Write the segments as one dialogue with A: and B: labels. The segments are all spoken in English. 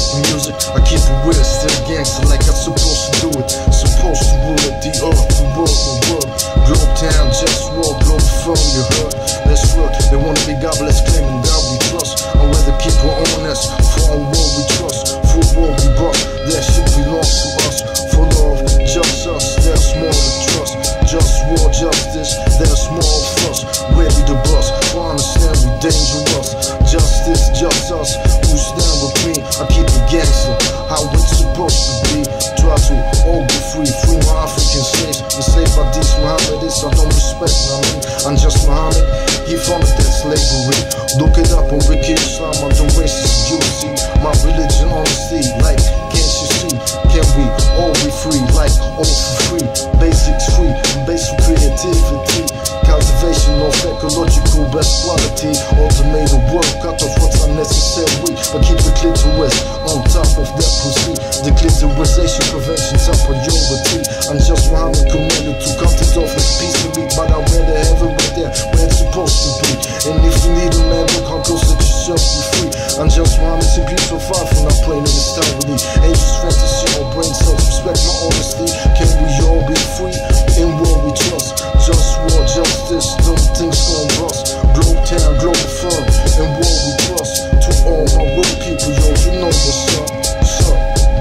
A: the music, I keep it weird, still gangster like I'm supposed to do it. Supposed to rule it, the earth, the world. Globe town, just walk, globe from you heard. Let's work, they wanna be godless, claiming God we trust. I'd rather keep our own us, for our world we trust. For world we brought, that shit belongs to us. For love, just us, there's more to trust. Just war, justice, there's more of us. Ready to bust, for understand we dangerous. Justice, just us, who stand with me. I keep it gangster, how it's supposed to be. Try to all be free, free my African slaves. Enslaved by these Mohammedists, I don't respect Muhammad. I'm just Muhammad, he founded that slavery. Look it up on Wiki Islam, I don't racist, you see. My religion honesty, like, can't you see? Can we all be free, like, all for free? Basics free, basic creativity. Cultivation of ecological best quality. Automate the world, cut off what's unnecessary. But keep the clitoris on top of that pussy. The clitorisation prevention's a priority. I'm just Muhammad commanded to cut it off as piece of meat. But I'd rather have it right there where it's supposed to be. And if you need a man, look how close that yourself be free. I'm just Muhammad, so keep so far from not playing in this town with me. Angels, fantasy, or brain cells, respect my honesty. Can we all be free in what we trust? Just war, justice, don't things gon' bust. Globe town, global fun, and what we trust. To all my real people, yo, you know what's up, what's up.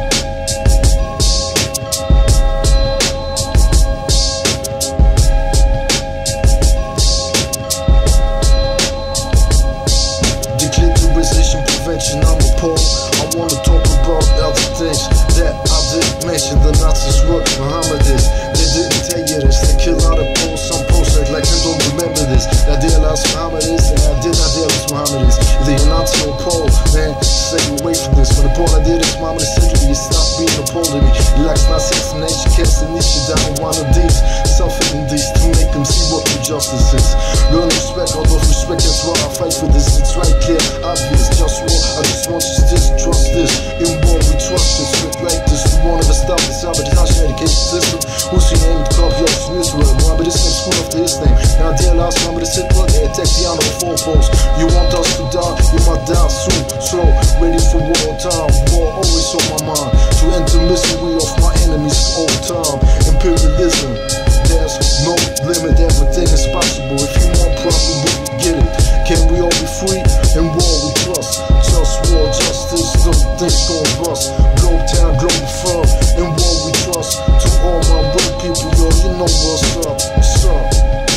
A: Declitterization prevention, I'm appalled. I wanna talk about other things that I didn't mention. The Nazis what Muhammad is. They didn't tell you this. They kill out of Poles. Some Poles act like they don't remember this. That deal as Muhammad is, and I did not deal as Muhammad is. Either you're Nazi or Pole, man, stay away from this. When the Pole I did is Muhammad is simply, you stop being a Pole to me. He likes my assassination, casting Nietzsche down one of these. Suffering these to make them see what true justice is. Learn respect, out of respect, that's why I fight for this. It's right clear, obvious, just war. I just want you to trust this. In war we trust this, shit like this. We won't ever stop this sabotage education system. Who's your name to copy off from Israel? Muhammad is named school after his name. Now dear last Muhammad is Hitler, they attack the honor of four posts. You want us to die, you might die soon. So, ready for war time, war always on my mind. To end the misery of my enemies all the time. Imperialism, there's no limit, everything is possible. If you want problem, we can get it. Can we all be free? In war we trust. Just war, justice, don't things gon' bust. Globe town, global fun, in war we trust. To all my real people, yo, you know what's up, what's up.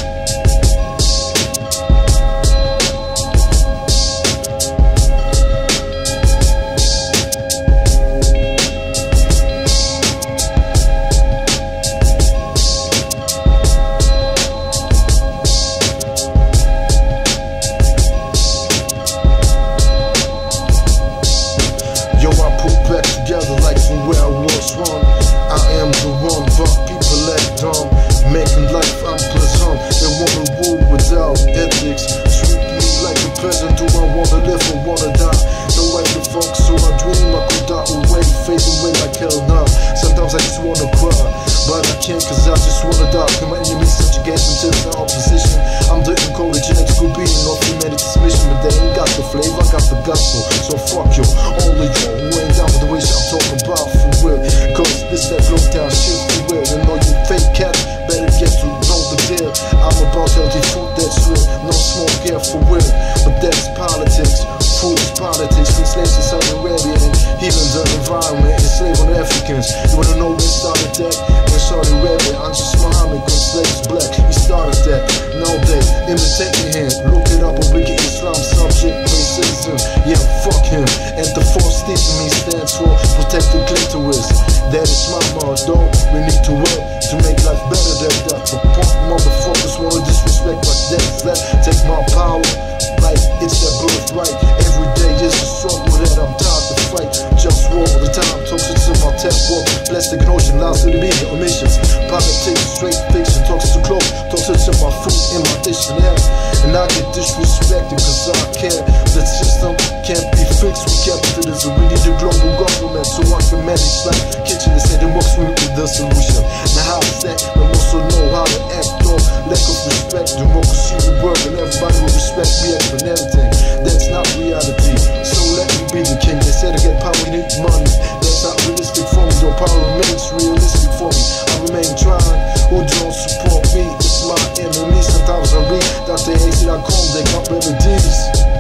A: Back together like from where I was wrong. I am the one, but people act dumb, making life unpleasant. They wanna rule without ethics. Treat me like a peasant. Do I wanna live or wanna die? No right to focus on my dream. I could die away, fade away like hell now. Sometimes I just wanna cry, but I can't cause I just wanna die. Can my enemies subjugate until the opposition? I'm the encoded genetical being of humanity's mission. But they ain't got the flavor, I got the gospel. So fuck you, all of you who ain't down with the way I'm talking about for real. Cause this that low down shit for real. And all you fake cats better get to know the deal. I'm about healthy food that's real. No smoke here for real. But that's politics. Food is politics. From slaves to Saudi Arabia and even the environment. Enslaved on Africans. You wanna know when started that? In Saudi Arabia, I'm just Muhammad, cause slaves black. He started that. Now they imitate him. Look it up on Wiki Islam, subject racism. Yeah, fuck him. And the force teaching me stands for protect the clitoris. That is my motto. We need to work to make life better than that. The punk motherfuckers wanna disrespect like that. Take my power like it's their birthright. Every day is a struggle that I'm tired to fight. Just war all the time, toxic to my tech walk. Plastic and ocean, lies to the media, omissions. Politics, straight fiction, toxic to clothes, toxic to my food in my dictionary. And I get disrespected cause I care. The system can't be fixed with capitalism. We need a global government so I can manage life. Kitchen is saying works with the solution. Now how is that? I also know how to act off. Lack of respect, democracy will work and everybody will respect me for everything. That's not reality. So let me be the king. They said to get power you need money. That's not realistic for me, though power remains realistic for me. I remain trying, who don't support me? It's my enemy. Sometimes I read that they hate that I come, they got melodies.